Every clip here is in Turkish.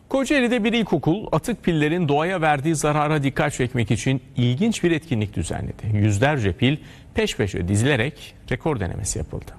Kocaeli'de bir ilkokul atık pillerin doğaya verdiği zarara dikkat çekmek için ilginç bir etkinlik düzenledi. Yüzlerce pil peş peşe dizilerek rekor denemesi yapıldı.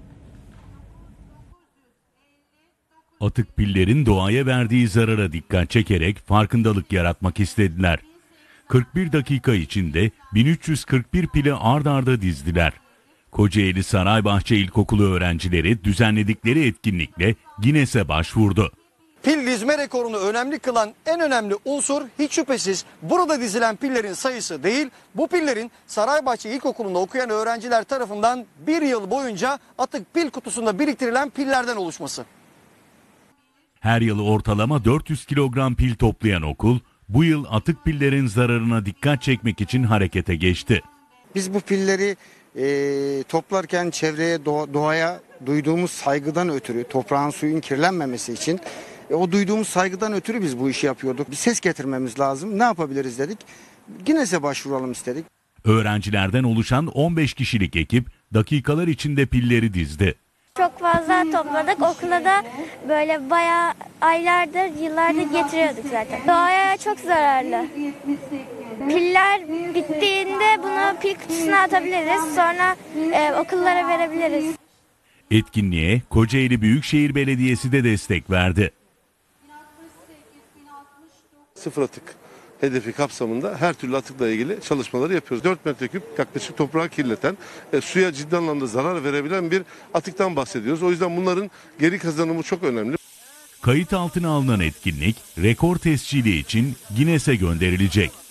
Atık pillerin doğaya verdiği zarara dikkat çekerek farkındalık yaratmak istediler. 41 dakika içinde 1341 pili ard arda dizdiler. Kocaeli Saraybahçe İlkokulu öğrencileri düzenledikleri etkinlikle Guinness'e başvurdu. Pil dizme rekorunu önemli kılan en önemli unsur hiç şüphesiz burada dizilen pillerin sayısı değil, bu pillerin Saraybahçe İlkokulu'nda okuyan öğrenciler tarafından bir yıl boyunca atık pil kutusunda biriktirilen pillerden oluşması. Her yıl ortalama 400 kilogram pil toplayan okul, bu yıl atık pillerin zararına dikkat çekmek için harekete geçti. Biz bu pilleri toplarken çevreye, doğaya duyduğumuz saygıdan ötürü, toprağın suyun kirlenmemesi için o duyduğumuz saygıdan ötürü biz bu işi yapıyorduk. Bir ses getirmemiz lazım. Ne yapabiliriz dedik. Guinness'e başvuralım istedik. Öğrencilerden oluşan 15 kişilik ekip dakikalar içinde pilleri dizdi. Çok fazla topladık. Okula da böyle bayağı aylardır, yıllardır getiriyorduk zaten. Doğaya çok zararlı. Piller bittiğinde bunu pil kutusuna atabiliriz. Sonra okullara verebiliriz. Etkinliğe Kocaeli Büyükşehir Belediyesi de destek verdi. Sıfır atık hedefi kapsamında her türlü atıkla ilgili çalışmaları yapıyoruz. 4 metreküp yaklaşık toprağı kirleten, suya ciddi anlamda zarar verebilen bir atıktan bahsediyoruz. O yüzden bunların geri kazanımı çok önemli. Kayıt altına alınan etkinlik rekor tescili için Guinness'e gönderilecek.